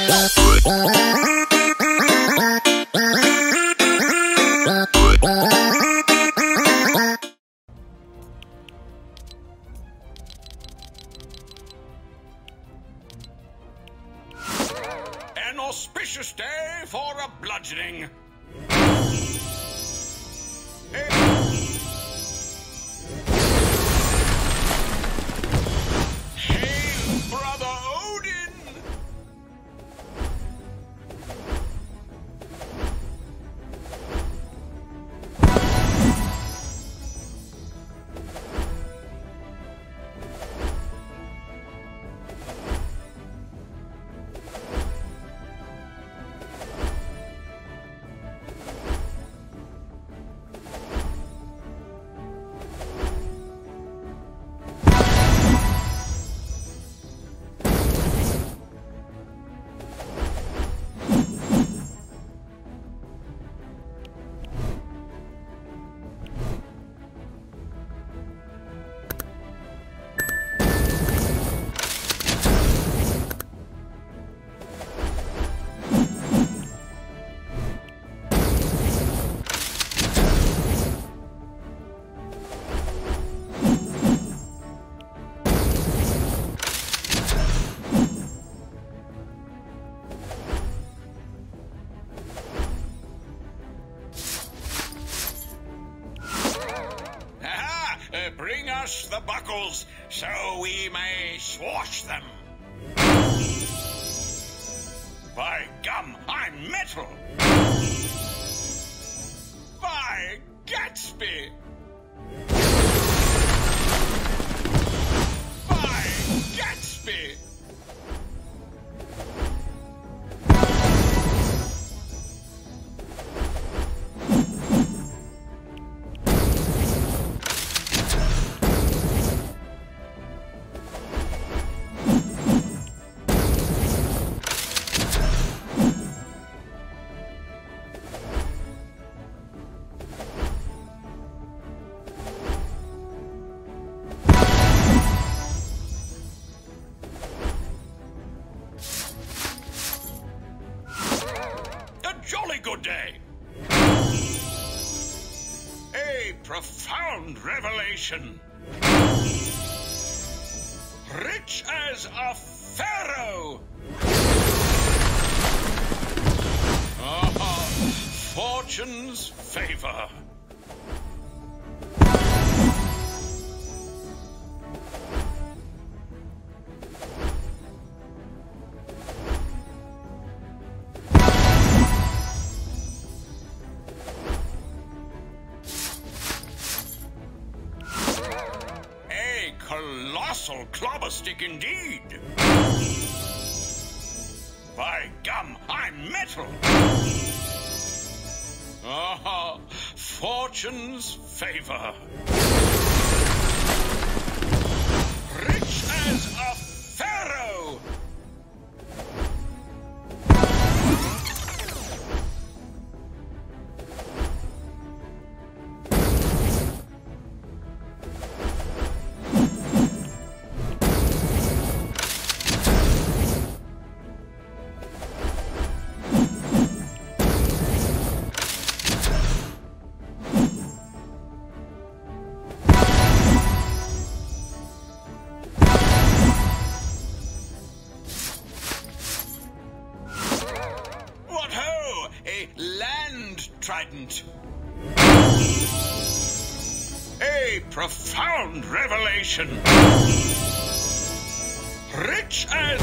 An auspicious day for a bludgeoning. Hail, brother Odin! Bring us the buckles, so we may swash them. By gum, I'm metal! By Gatsby! By Gatsby! Jolly good day. A profound revelation. Rich as a pharaoh. Fortune's favor. Colossal clobberstick indeed. By gum, I'm metal. Fortune's favor. Rich as a pharaoh. Trident. A profound revelation. Rich as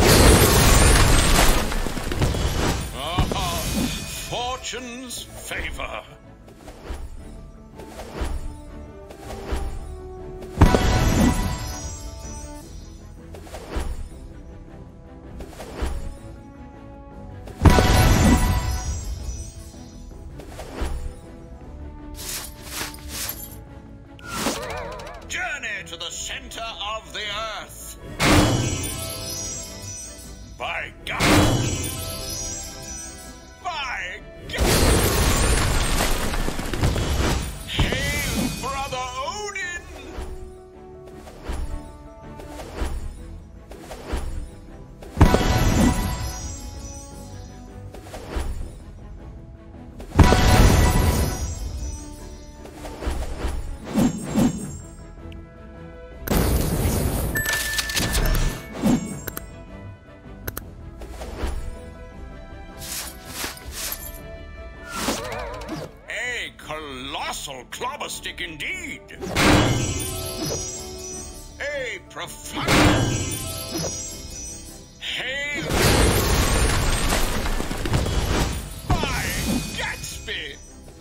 Fortune's favor. To the center of the earth. By God. By God. Hail, brother Odin. colossal clobberstick indeed. A profound hail by Gatsby.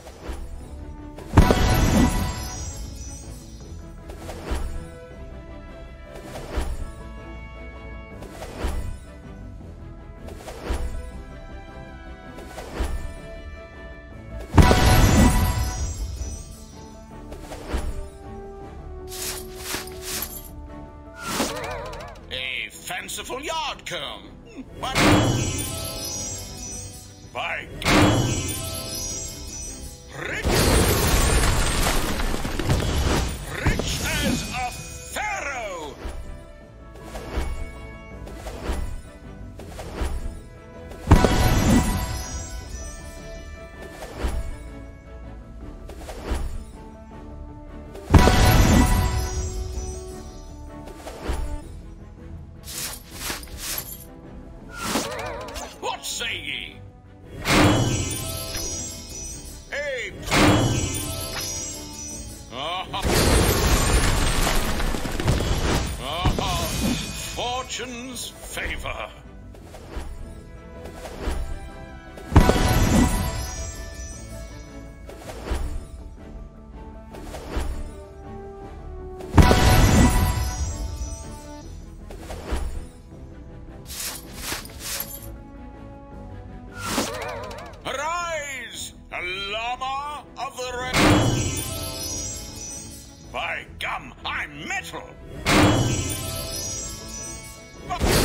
Fanciful yard comb. But by rich as a pharaoh. What say ye? A fortune's favor. Arise, Llama of the Red. By gum, I'm metal.